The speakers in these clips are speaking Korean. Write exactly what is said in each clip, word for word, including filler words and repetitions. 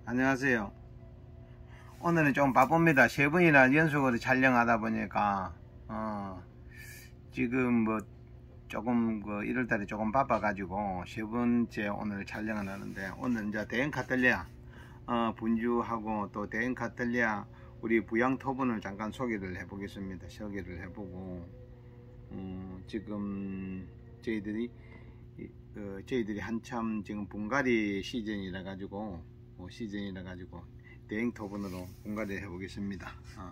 안녕하세요. 오늘은 좀 바쁩니다. 세 번이나 연속으로 촬영하다 보니까 어 지금 뭐 조금 그 일월달에 조금 바빠가지고 세 번째 오늘 촬영을 하는데, 오늘 이제 대형 카탈리아 어 분주하고 또 대형 카탈리아 우리 부양 토분을 잠깐 소개를 해보겠습니다. 소개를 해보고 음 지금 저희들이 어, 저희들이 한참 지금 분갈이 시즌이라 가지고 어, 시즌이라 가지고 대형 토분으로 분갈이 해보겠습니다. 어.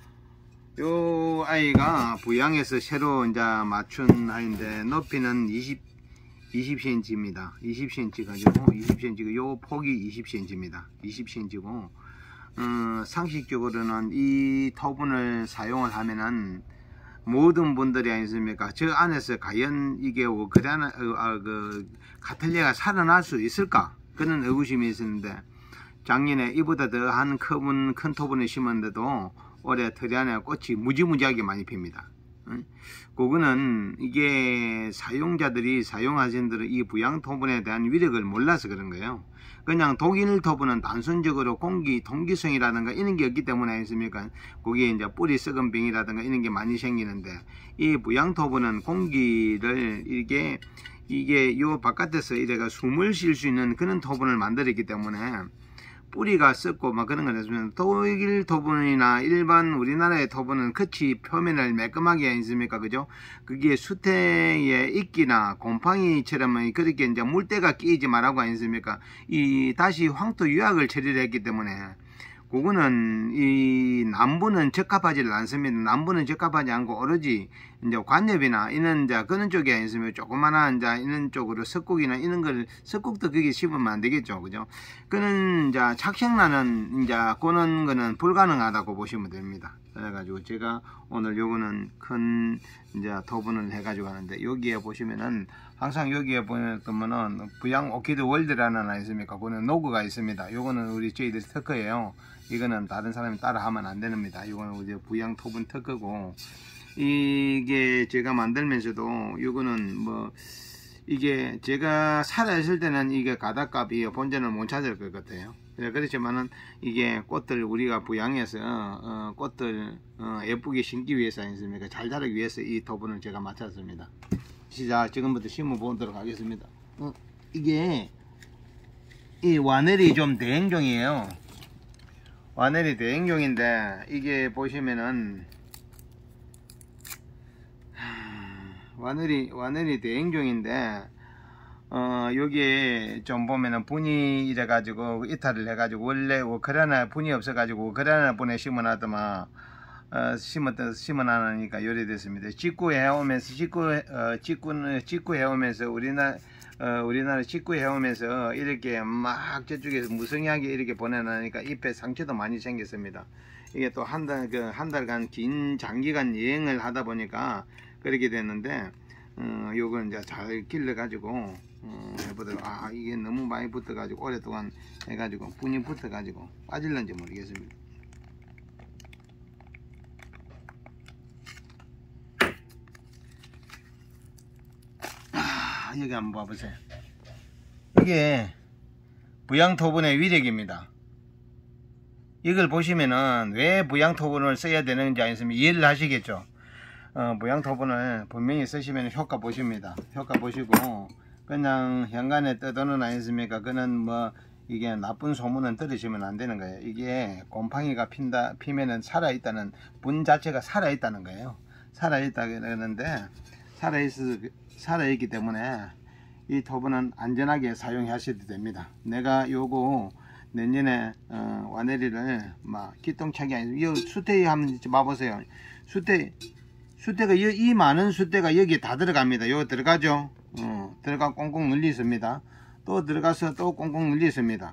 요 아이가 부양에서 새로 이제 맞춘 아이인데 높이는 이십, 이십 센티미터입니다. 이십 센티미터 가지고 이십 센티미터, 요 폭이 이십 센티미터입니다. 이십 센티미터고 어, 상식적으로는 이 토분을 사용을 하면은 모든 분들이 아니십니까? 저 안에서 과연 이게 그다나 어, 아, 그 카탈리아가 살아날 수 있을까? 그런 의구심이 있었는데, 작년에 이보다 더한 큰, 큰 토분을 심었는데도 올해 털이 안에 꽃이 무지무지하게 많이 핍니다. 응? 그거는 이게 사용자들이 사용하신 분들은 이 부양 토분에 대한 위력을 몰라서 그런 거예요. 그냥 독일 토분은 단순적으로 공기 통기성이라든가 이런 게 없기 때문에 아니십니까? 거기에 이제 뿌리 썩은 병이라든가 이런 게 많이 생기는데, 이 부양 토분은 공기를 이게 이게 요 바깥에서 이래가 숨을 쉴 수 있는 그런 토분을 만들었기 때문에 뿌리가 썩고 막 그런 거 있으면, 독일 토분이나 일반 우리나라의 토분은 끝이 표면을 매끈하게 있습니까? 그죠? 그게 수태의 이끼나 곰팡이처럼 그렇게 이제 물때가 끼지 말라고 아니습니까? 이 다시 황토 유약을 처리를 했기 때문에 그거는 이 남부는 적합하지 않습니다. 남부는 적합하지 않고 오로지 이제 관엽이나 이런 이제 그런 쪽에 있으면 조그마한 이제 이런 쪽으로 석국이나 이런 걸 석국도 거기 심으면 안 되겠죠, 그죠? 그는 이제 착색나는 이제 그런 거는 불가능하다고 보시면 됩니다. 그래가지고 제가 오늘 요거는 큰 이제 토분을 해가지고 하는데, 여기에 보시면은 항상 여기에 보면은 부양 오키드 월드라는 하나 있습니까? 그거는 로고가 있습니다. 요거는 우리 저희들 특허예요. 이거는 다른 사람이 따라 하면 안 됩니다. 이거는 우리 부양 토분 특허고, 이게 제가 만들면서도 이거는 뭐 이게 제가 살아있을 때는 이게 가닥값이 본전을 못 찾을 것 같아요. 그렇지만은 이게 꽃들 우리가 부양해서 어, 꽃들 어, 예쁘게 심기 위해서 아니습니까? 잘 자라기 위해서 이 토분을 제가 맞췄습니다. 자, 지금부터 심어 보도록 하겠습니다. 어, 이게 이 와넬이 좀 대행종이에요. 와넬이 대행종인데, 이게 보시면은 와넬이 와넬이 대행종인데 어 여기에 좀 보면은 분이 이래 가지고 이탈을 해 가지고, 원래 그라나 분이 없어 가지고 그라나 분에 심어놨더만 어 심었던 심어놨으니까 요리됐습니다. 직구 해오면서 직구 어 직구는 직구 해오면서 우리나라 어 우리나라 직구 해오면서 이렇게 막 저쪽에서 무성하게 이렇게 보내놓으니까 잎에 상처도 많이 생겼습니다. 이게 또 한 달 그 한 달간 긴 장기간 여행을 하다 보니까 그렇게 됐는데, 어, 요건 이제 잘 길러가지고, 어, 해보도록, 아, 이게 너무 많이 붙어가지고, 오랫동안 해가지고, 분이 붙어가지고, 빠질는지 모르겠습니다. 아, 여기 한번 봐보세요. 이게 부양 토분의 위력입니다. 이걸 보시면은 왜 부양 토분을 써야 되는지 아니면 이해를 하시겠죠? 어, 부양 토분을 분명히 쓰시면 효과 보십니다. 효과 보시고, 그냥 현관에 떠도는 아니습니까? 그는 뭐 이게 나쁜 소문은 들으시면 안 되는 거예요. 이게 곰팡이가 핀다 피면은 살아있다는, 분 자체가 살아있다는 거예요. 살아있다 그러는데, 살아있 살아있기 때문에 이 토분은 안전하게 사용하셔도 됩니다. 내가 요거 내년에 어, 와네리를 막 기똥차게 아니고, 이 수태에 한번 봐보세요. 수태 수태가 이, 이 많은 수태가 여기에 다 들어갑니다. 여기 들어가죠. 어, 들어가 꽁꽁 눌리습니다. 또 들어가서 또 꽁꽁 눌리습니다.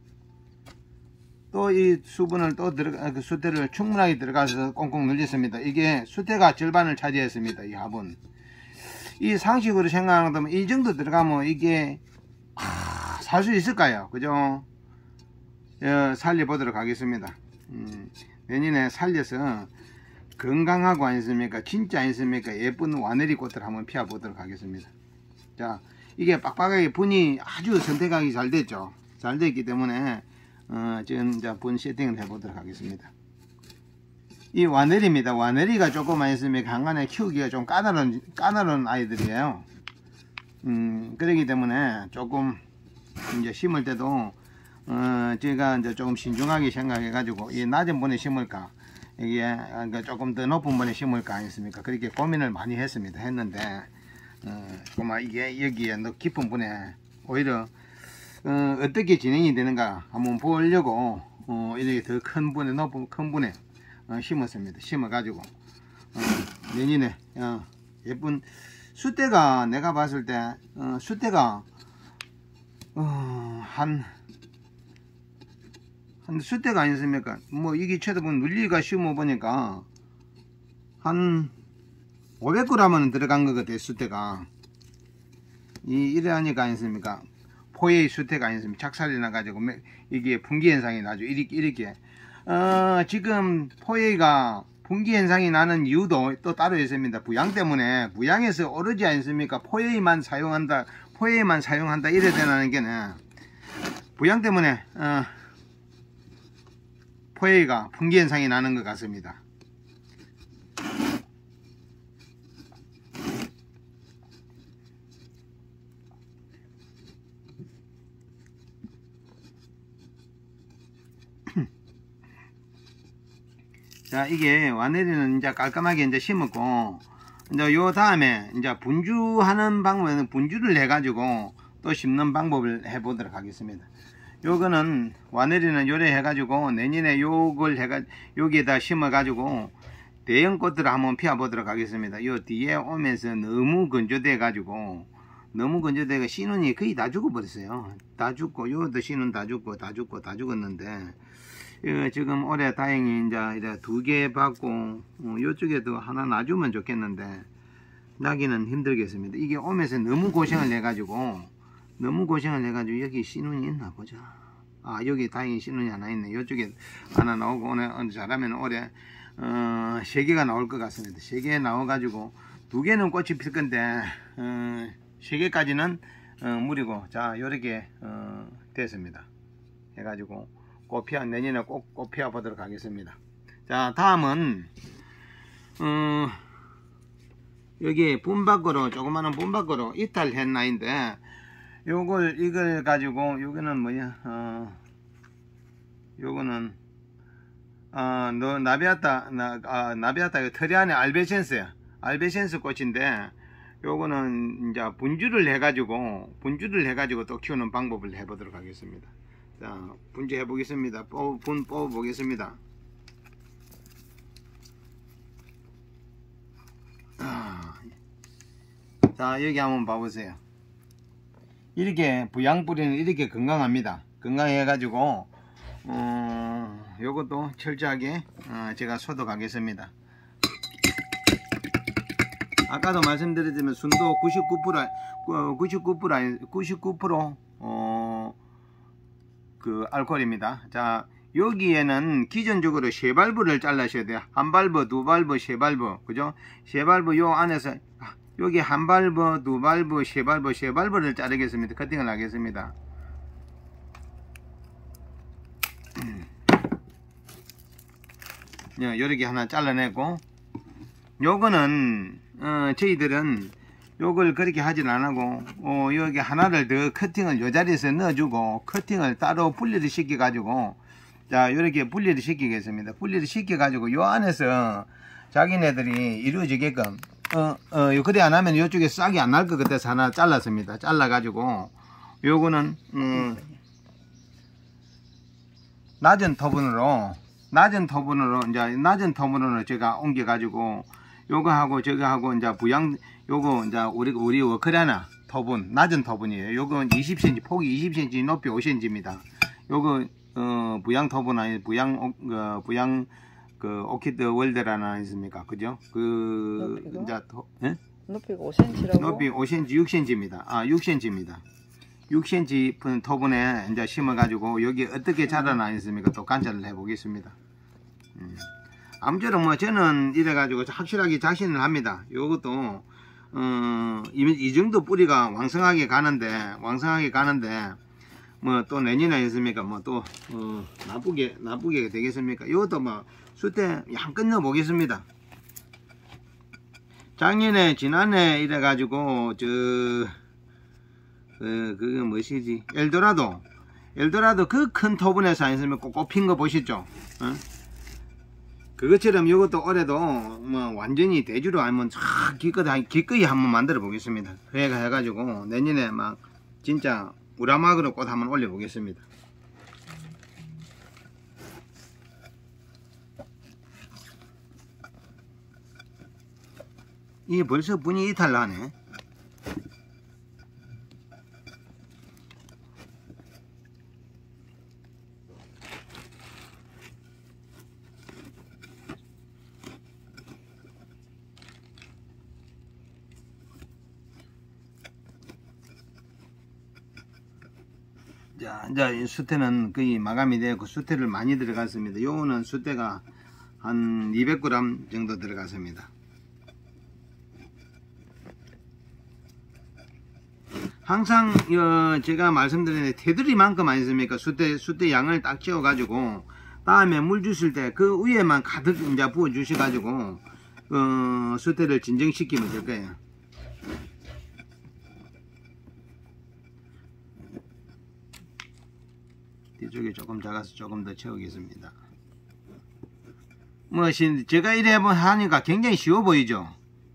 또 이 수분을 또 들어가 그 수태를 충분하게 들어가서 꽁꽁 눌리습니다. 이게 수태가 절반을 차지했습니다. 이 합은. 이 상식으로 생각하면 이 정도 들어가면 이게 아, 살 수 있을까요? 그죠? 어, 살려보도록 하겠습니다. 음, 내년에 살려서 건강하고 아니습니까? 진짜 아니습니까? 예쁜 와네리 꽃을 한번 피워 보도록 하겠습니다. 자, 이게 빡빡하게 분이 아주 선택하기 잘 됐죠. 잘 됐기 때문에 어, 지금 이제 분 세팅을 해보도록 하겠습니다. 이 와네리입니다. 와네리가 조금만 있으면 간간에 키우기가 좀 까다로운, 까다로운 아이들이에요. 음, 그렇기 때문에 조금 이제 심을 때도 어, 제가 이제 조금 신중하게 생각해 가지고 이 낮은 분에 심을까 이게 그러니까 조금 더 높은 분에 심을까 아니습니까? 그렇게 고민을 많이 했습니다. 했는데 어, 정말 이게 여기에 더 깊은 분에 오히려 어, 어떻게 진행이 되는가 한번 보려고 어, 이렇게 더 큰 분에 높은 큰 분에 어, 심었습니다. 심어 가지고 어, 내년에 어, 예쁜 숫대가 내가 봤을 때 어, 숫대가 어, 한 한 숫대가 아니습니까? 뭐 이게 쳐다보면 눌리가 심어 보니까 한 오백 그램은 들어간 것 같아요. 숫대가 이 이래 하니까 아니습니까? 포의 숫대가 아니습니까? 착살이 나가지고 이게 분기 현상이 나죠. 이렇게 이렇게 어, 지금 포에가 분기 현상이 나는 이유도 또 따로 있습니다. 부양 때문에 부양에서 오르지 않습니까? 포에만 사용한다, 포에만 사용한다 이래 되는 게는 부양 때문에 어, 포에가 분기 현상이 나는 것 같습니다. 자, 이게 와네리는 이제 깔끔하게 이제 심었고, 이제 요 다음에 이제 분주하는 방법은 분주를 해가지고 또 심는 방법을 해보도록 하겠습니다. 요거는 와네리는 요래 해가지고 내년에 요걸 해가 여기에다 심어가지고 대형 꽃들을 한번 피워보도록 하겠습니다. 요 뒤에 오면서 너무 건조돼 가지고 너무 건조돼가 씨눈이 거의 다 죽어버렸어요. 다 죽고 요도 씨눈 다 죽고 다 죽고 다 죽었는데. 지금 올해 다행히 이제 두 개 받고 어, 이쪽에도 하나 놔주면 좋겠는데 나기는 힘들겠습니다. 이게 오면서 너무 고생을 해가지고 너무 고생을 해가지고 여기 씨눈이 있나 보자. 아 여기 다행히 씨눈이 하나 있네. 이쪽에 하나 나오고 오늘 잘하면 올해 어, 세 개가 나올 것 같습니다. 세 개 나와가지고 두 개는 꽃이 필 건데 어, 세 개까지는 어, 무리고 자 요렇게 어, 됐습니다. 해가지고 꽃 피워 내년에 꼭 꽃 피워 보도록 하겠습니다. 자 다음은 어, 여기 분 밖으로 조그마한 분 밖으로 이탈 햇나인데 요걸 이걸 가지고 요거는 뭐냐 어, 요거는 어, 너 나비아타 나, 아, 나비아타 트리안의 알베센스야. 알베센스 꽃인데 요거는 이제 분주를 해가지고 분주를 해가지고 또 키우는 방법을 해보도록 하겠습니다. 자, 분주 해보겠습니다. 뽑, 분 뽑아보겠습니다. 아, 자, 여기 한번 봐보세요. 이렇게 부양뿌리는 이렇게 건강합니다. 건강해가지고, 어, 요것도 철저하게 어, 제가 소독하겠습니다. 아까도 말씀드렸지만 순도 구십구 퍼센트, 구십구 퍼센트, 구십구 퍼센트, 어, 그 알코올입니다. 자 여기에는 기존적으로 세 발브를 잘라셔야 돼요. 한 발브, 두 발브, 세 발브, 그죠? 세 발브 요 안에서 여기 한 발브, 두 발브, 세 발브, 세 발브를 자르겠습니다. 커팅을 하겠습니다. 요렇게 하나 잘라내고 요거는 어, 저희들은 요걸 그렇게 하진 안하고 어, 여기 하나를 더 커팅을 요 자리에서 넣어주고 커팅을 따로 분리를 시켜 가지고 자 요렇게 분리를 시키겠습니다. 분리를 시켜 가지고 요 안에서 자기네들이 이루어지게끔 어, 어, 그래 안하면 요쪽에 싹이 안 날 것 같아서 하나 잘랐습니다. 잘라 가지고 요거는 음, 낮은 토분으로 낮은 토분으로 이제 낮은 토분으로 제가 옮겨 가지고 요거 하고 저거 하고 이제 부양 요거 이제 우리 우리 워크라나 토분 낮은 토분이에요. 요거 이십 센티미터 폭이 이십 센티미터 높이 오 센티미터입니다. 요거 어 부양 토분 아니 부양 어, 부양 그 오키드 월드라나 있습니까? 그죠? 그 높이가? 이제 토, 예? 높이가 오 센티미터라고? 높이 오 센티미터 육 센티미터입니다. 아 육 센티미터입니다. 육 센티미터 토분에 이제 심어 가지고 여기 어떻게 자라나 있습니까? 또 관찰을 해 보겠습니다. 음. 아무쪼록 뭐 저는 이래 가지고 확실하게 자신을 합니다. 요것도 어, 이, 이 정도 뿌리가 왕성하게 가는데 왕성하게 가는데 뭐 또 내년에 있습니까? 뭐 또 어, 나쁘게 나쁘게 되겠습니까? 이것도 뭐 수태 양껏 넣어 보겠습니다. 작년에 지난해 이래 가지고 저 그, 그게 뭐시지? 엘도라도 엘도라도 그 큰 토분에서 아니습니까? 꼽힌 거 보시죠? 어? 그것처럼 이것도 올해도 뭐 완전히 대주로 하면 참 기꺼이 기꺼이 한번 만들어 보겠습니다. 그래가 해가지고 내년에 막 진짜 우라막으로 꽃 한번 올려 보겠습니다. 이게 벌써 분위기 이탈 나네. 자, 이제 수태는 거의 마감이 되었고 수태를 많이 들어갔습니다. 요거는 수태가 한 이백 그램 정도 들어갔습니다. 항상 어, 제가 말씀드린 테두리만큼 아니습니까? 수태 수태 양을 딱 지어 가지고 다음에 물 주실 때 그 위에만 가득 이제 부어 주셔 가지고 어, 수태를 진정시키면 될 거예요. 뒤쪽이 조금 작아서 조금 더 채우겠습니다. 뭐 제가 이래 하니까 굉장히 쉬워 보이죠?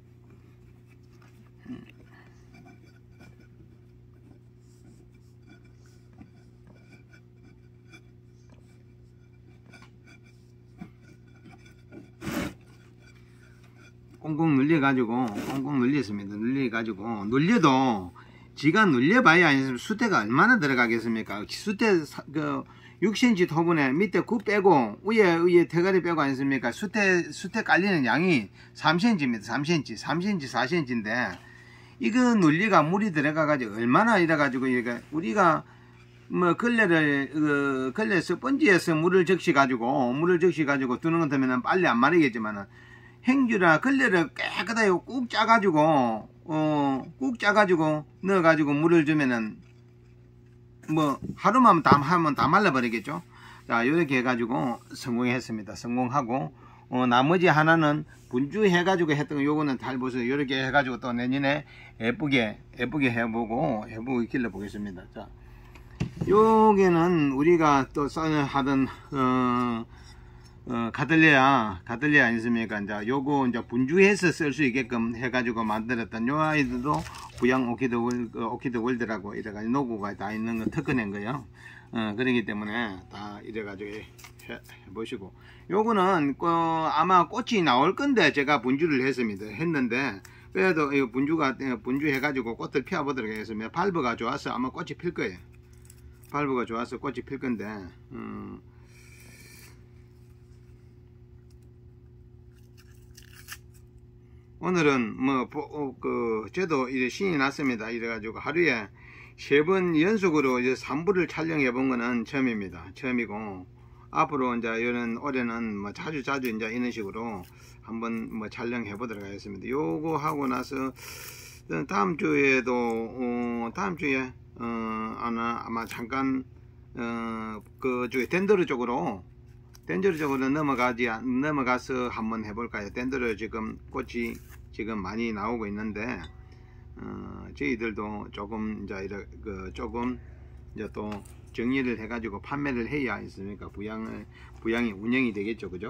꽁꽁 눌려 가지고 꽁꽁 눌렸습니다. 눌려 가지고 눌려도 지가 눌려봐야 아니면 수태가 얼마나 들어가겠습니까? 수태 그 육 센티미터 토분에 밑에 구 빼고 위에 위에 대가리 빼고 아니습니까? 수태 수태 깔리는 양이 삼 센티미터입니다. 삼 센티미터, 삼 센티미터, 사 센티미터인데 이거 눌리가 물이 들어가 가지고 얼마나 이래 가지고 이게 우리가 뭐 걸레를 그 걸레 스펀지에서 물을 적시 가지고 물을 적시 가지고 두는 것 때문에 빨리 안 마르겠지만은 행주나 걸레를 깨끗하게 꾹 짜가지고 어, 꾹 짜가지고 넣어가지고 물을 주면은 뭐 하루만 다 하면 다 말라버리겠죠. 자, 이렇게 해가지고 성공했습니다. 성공하고 어, 나머지 하나는 분주해가지고 했던 거 요거는 잘 보세요. 이렇게 해가지고 또 내년에 예쁘게 예쁘게 해보고 해보고 길러 보겠습니다. 자, 요게는 우리가 또 하던 어, 어, 가들레아, 가들레아 아니습니까? 이제 요거 이제 분주해서 쓸 수 있게끔 해가지고 만들었던 요 아이들도 부양 오키드 월, 오키드 월드라고 이래가지고 노고가 다 있는 거 특허낸 거요. 어, 그러기 때문에 다 이래가지고 해, 해보시고. 요거는, 어, 아마 꽃이 나올 건데 제가 분주를 했습니다. 했는데, 그래도 이 분주가, 분주해가지고 꽃을 피워보도록 하겠습니다. 발브가 좋아서 아마 꽃이 필 거예요. 발브가 좋아서 꽃이 필 건데, 음, 오늘은 뭐 그 저도 이제 신이 났습니다. 이래가지고 하루에 세 번 연속으로 이제 삼 부를 촬영해 본 거는 처음입니다. 처음이고 앞으로 이제 이런 올해는 뭐 자주 자주 이제 이런 식으로 한번 뭐 촬영해 보도록 하겠습니다. 요거 하고 나서 다음 주에도 어 다음 주에 어 아마 아마 잠깐 어 그 주에 덴더르 쪽으로 덴더르 쪽으로 넘어가지 넘어가서 한번 해볼까요? 덴더르 지금 꽃이 지금 많이 나오고 있는데 어, 저희들도 조금 이제 이렇게 그 조금 이제 또 정리를 해가지고 판매를 해야 있으니까 부양을 부양이 운영이 되겠죠, 그죠?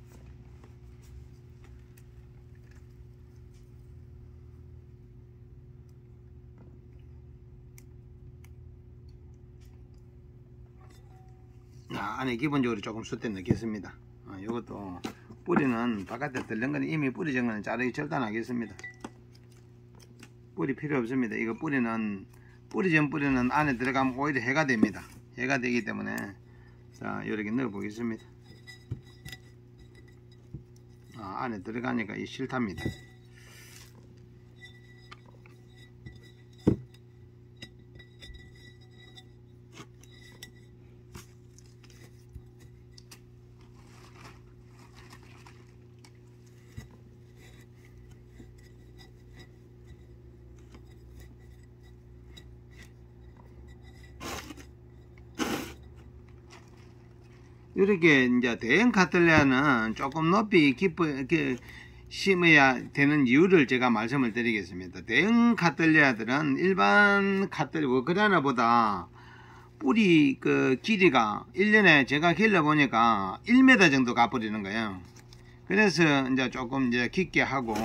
아, 안에 기본적으로 조금 숫대 넣겠습니다. 아, 이것도 뿌리는 바깥에 들른 거는 이미 뿌리 정도는 자르기 절단하겠습니다. 뿌리 필요 없습니다. 이거 뿌리는 뿌리 전 뿌리는 안에 들어가면 오히려 해가 됩니다. 해가 되기 때문에 자 이렇게 넣어 보겠습니다. 아, 안에 들어가니까 이 싫답니다. 이렇게 이제 대형 카틀레아는 조금 높이 깊어 이렇게 심어야 되는 이유를 제가 말씀을 드리겠습니다. 대형 카틀레아들은 일반 카틀레아 워크라나보다 뿌리 그 길이가 일 년에 제가 길러 보니까 일 미터 정도 가버리는 거예요. 그래서 이제 조금 이제 깊게 하고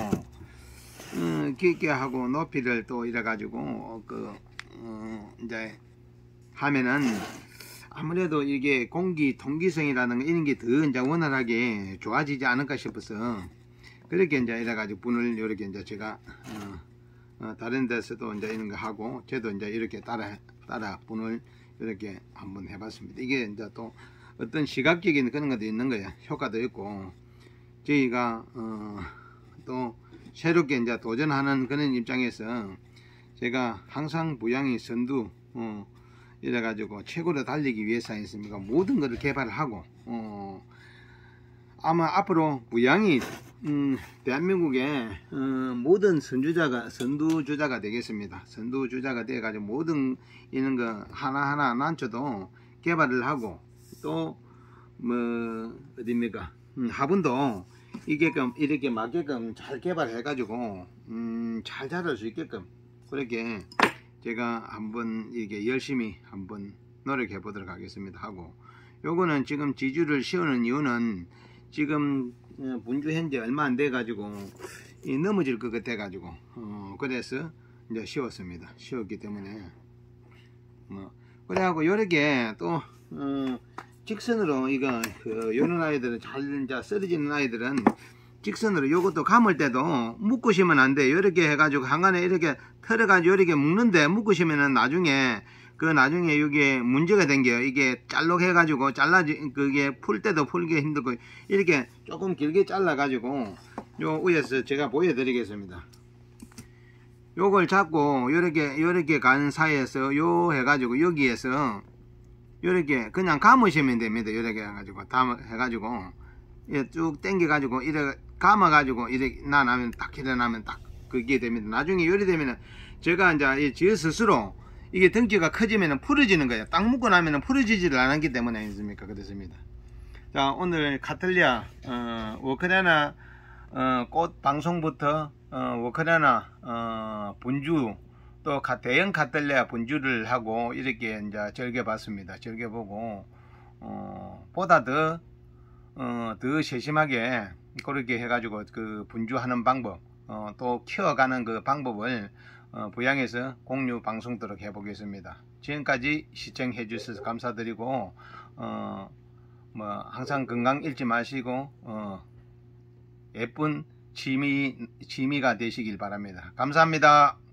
음, 깊게 하고 높이를 또 이래 가지고 그 어, 이제 하면은 아무래도 이게 공기 통기성이라는 이런 게 더 이제 원활하게 좋아지지 않을까 싶어서 그렇게 이제 이래 가지고 분을 이렇게 이제 제가 어, 어, 다른 데서도 이제 이런 거 하고 저도 이제 이렇게 따라 따라 분을 이렇게 한번 해봤습니다. 이게 이제 또 어떤 시각적인 그런 것도 있는 거예요. 효과도 있고 저희가 어, 또 새롭게 이제 도전하는 그런 입장에서 제가 항상 부양이 선두 어, 이래 가지고 최고로 달리기 위해서 있습니까 모든 것을 개발을 하고 어, 아마 앞으로 부양이 음, 대한민국의 어, 모든 선주자가 선두주자가 되겠습니다. 선두주자가 되어 가지고 모든 이런 거 하나하나 난초도 개발을 하고 또 뭐 어딥니까 음, 화분도 이게끔 이렇게 맞게끔 잘 개발해 가지고 음, 잘 자랄 수 있게끔 그렇게 제가 한번 이게 열심히 한번 노력해 보도록 하겠습니다. 하고 요거는 지금 지주를 씌우는 이유는 지금 분주 현재 얼마 안 돼 가지고 이 넘어질 것 같아 가지고 어, 그래서 이제 씌웠습니다. 씌웠기 때문에 뭐 그래갖고 요렇게 또 어, 직선으로 이거 그 요런 아이들은 잘 이제 썰어지는 아이들은 직선으로 요것도 감을 때도 묶으시면 안 돼요. 이렇게 해가지고 한간에 이렇게 털어가지고 이렇게 묶는데 묶으시면은 나중에 그 나중에 이게 문제가 생겨요. 이게 짤록 해가지고 잘라지 그게 풀 때도 풀기 힘들고 이렇게 조금 길게 잘라가지고 요 위에서 제가 보여드리겠습니다. 요걸 잡고 요렇게 요렇게 간 사이에서 요 해가지고 여기에서 요렇게 그냥 감으시면 됩니다. 요렇게 해가지고 다 해가지고 쭉 당겨 가지고 이래 감아 가지고 이렇게 나나면 딱 일어나면 딱 그게 됩니다. 나중에 요리 되면은 제가 이제 제 스스로 이게 등기가 커지면은 풀어지는 거예요. 딱 묶고 나면은 풀어지지를 않았기 때문에 아닙니까? 그렇습니다. 자, 오늘 카틀레아 어, 워크라나 어, 꽃 방송부터 어, 워크라나 어, 분주 또 대형 카틀레아 분주를 하고 이렇게 이제 즐겨봤습니다. 즐겨보고 어, 보다 더 어, 더 세심하게 그렇게 해가지고 그 분주하는 방법 어, 또 키워가는 그 방법을 어, 부양해서 공유 방송도록 해보겠습니다. 지금까지 시청해 주셔서 감사드리고 어, 뭐 항상 건강 잃지 마시고 어, 예쁜 취미, 취미가 되시길 바랍니다. 감사합니다.